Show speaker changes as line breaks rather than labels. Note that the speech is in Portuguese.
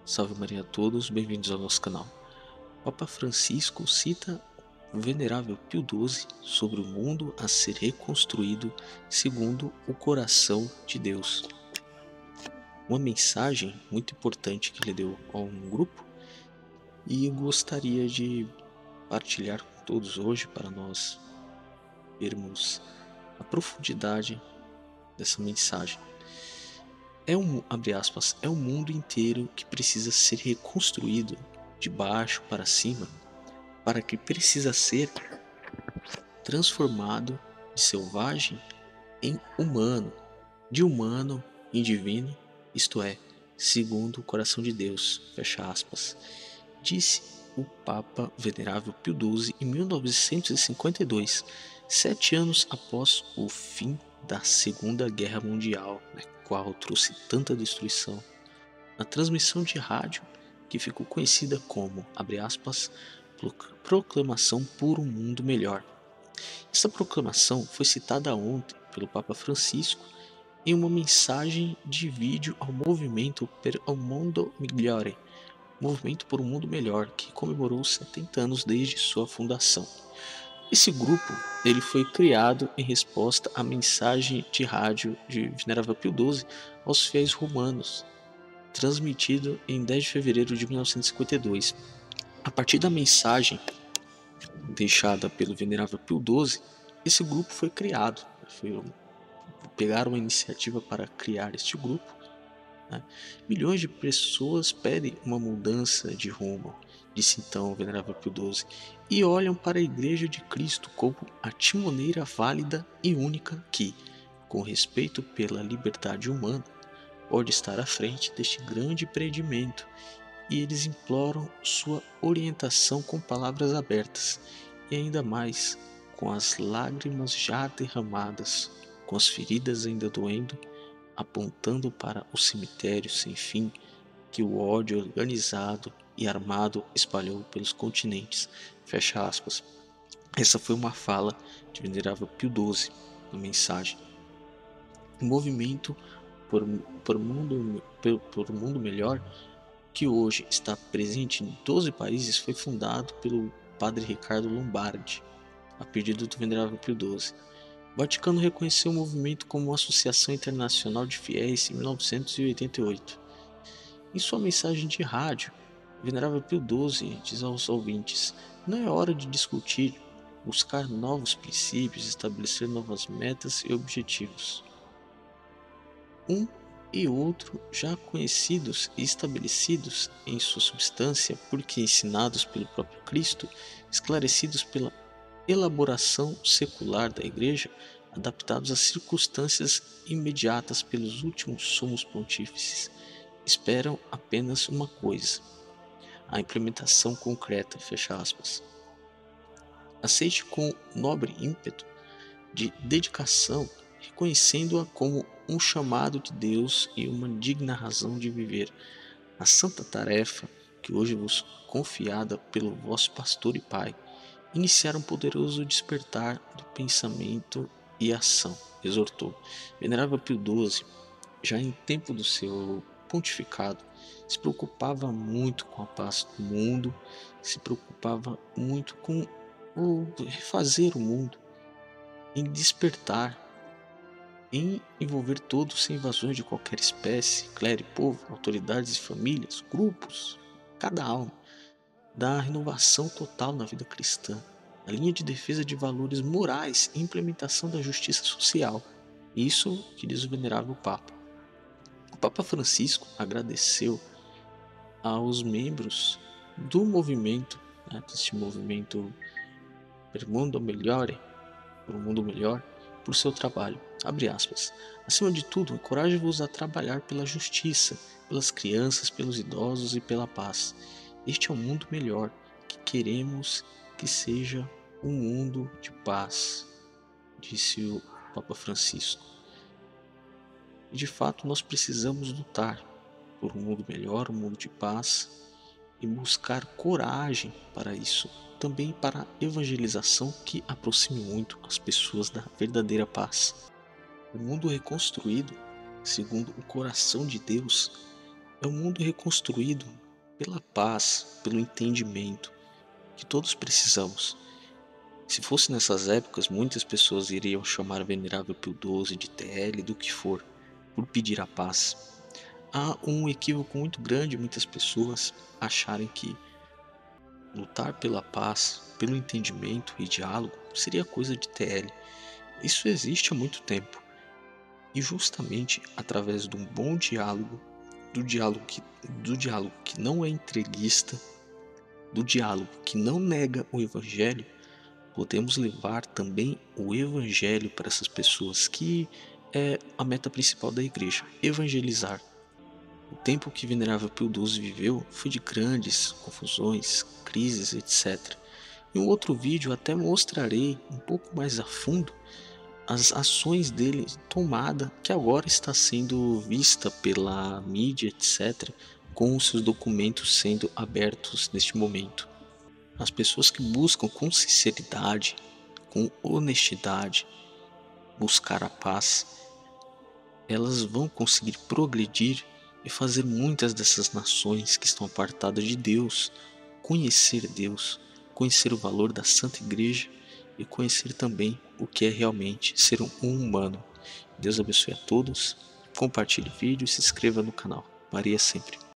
Salve Maria a todos, bem-vindos ao nosso canal. Papa Francisco cita o venerável Pio XII sobre o mundo a ser reconstruído segundo o coração de Deus. Uma mensagem muito importante que ele deu a um grupo e eu gostaria de partilhar com todos hoje para nós vermos a profundidade dessa mensagem. Abre aspas, é o mundo inteiro que precisa ser reconstruído de baixo para cima, para que precisa ser transformado de selvagem em humano, de humano em divino, isto é, segundo o coração de Deus, fecha aspas, disse o Papa Venerável Pio XII em 1952, 7 anos após o fim da Segunda Guerra Mundial, qual trouxe tanta destruição. Na transmissão de rádio, que ficou conhecida como, abre aspas, Proclamação por um Mundo Melhor. Essa proclamação foi citada ontem pelo Papa Francisco em uma mensagem de vídeo ao movimento Per un Mondo Migliore, Movimento por um Mundo Melhor, que comemorou 70 anos desde sua fundação. Esse grupo ele foi criado em resposta à mensagem de rádio de Venerável Pio XII aos fiéis romanos, transmitido em 10 de fevereiro de 1952. A partir da mensagem deixada pelo Venerável Pio XII, esse grupo foi criado. Pegaram uma iniciativa para criar este grupo. Milhões de pessoas pedem uma mudança de rumo, disse então o Venerável Pio XII, e olham para a Igreja de Cristo como a timoneira válida e única que, com respeito pela liberdade humana, pode estar à frente deste grande empreendimento, e eles imploram sua orientação com palavras abertas, e ainda mais com as lágrimas já derramadas, com as feridas ainda doendo, apontando para o cemitério sem fim que o ódio organizado e armado espalhou pelos continentes. Fecha aspas. Essa foi uma fala de Venerável Pio XII na mensagem. O movimento por um mundo melhor, que hoje está presente em 12 países, foi fundado pelo padre Ricardo Lombardi, a pedido do Venerável Pio XII. O Vaticano reconheceu o movimento como uma associação internacional de fiéis em 1988. Em sua mensagem de rádio, o Venerável Pio XII diz aos ouvintes: não é hora de discutir, buscar novos princípios, estabelecer novas metas e objetivos. Um e outro já conhecidos e estabelecidos em sua substância, porque ensinados pelo próprio Cristo, esclarecidos pela elaboração secular da Igreja, adaptados às circunstâncias imediatas pelos últimos sumos pontífices, esperam apenas uma coisa: a implementação concreta, fecha aspas. Aceite com nobre ímpeto de dedicação, reconhecendo-a como um chamado de Deus e uma digna razão de viver, a santa tarefa que hoje vos confiada pelo vosso pastor e pai, iniciar um poderoso despertar do pensamento e ação, exortou. Venerável Pio XII, já em tempo do seu pontificado, se preocupava muito com a paz do mundo, se preocupava muito com o refazer o mundo, em despertar, em envolver todos sem invasões de qualquer espécie, clero e povo, autoridades e famílias, grupos, cada alma, da renovação total na vida cristã, a linha de defesa de valores morais e implementação da justiça social. Isso que diz o Venerável Papa. O Papa Francisco agradeceu aos membros do movimento, deste movimento Per Mundo Melhore, por um mundo melhor, por seu trabalho. Abre aspas. Acima de tudo, encorajo-vos a trabalhar pela justiça, pelas crianças, pelos idosos e pela paz. Este é um mundo melhor, que queremos que seja um mundo de paz, disse o Papa Francisco. E de fato nós precisamos lutar por um mundo melhor, um mundo de paz, e buscar coragem para isso, também para a evangelização que aproxime muito as pessoas da verdadeira paz. O mundo reconstruído, segundo o coração de Deus, É um mundo reconstruído pela paz, pelo entendimento que todos precisamos. Se fosse nessas épocas, muitas pessoas iriam chamar o Venerável Pio XII de TL, do que for, por pedir a paz. Há um equívoco muito grande em muitas pessoas acharem que lutar pela paz, pelo entendimento e diálogo seria coisa de TL. Isso existe há muito tempo. E justamente através de um bom diálogo, do diálogo que não é entreguista, do diálogo que não nega o evangelho, podemos levar também o evangelho para essas pessoas, que é a meta principal da igreja: evangelizar. O tempo que Venerável Pio XII viveu foi de grandes confusões, crises, etc. Em um outro vídeo até mostrarei um pouco mais a fundo as ações dele tomada, que agora está sendo vista pela mídia, etc., com os seus documentos sendo abertos neste momento. As pessoas que buscam com sinceridade, com honestidade, buscar a paz, elas vão conseguir progredir e fazer muitas dessas nações que estão apartadas de Deus Deus, conhecer o valor da Santa Igreja e conhecer também o que é realmente ser um humano. Deus abençoe a todos, compartilhe o vídeo e se inscreva no canal. Maria sempre.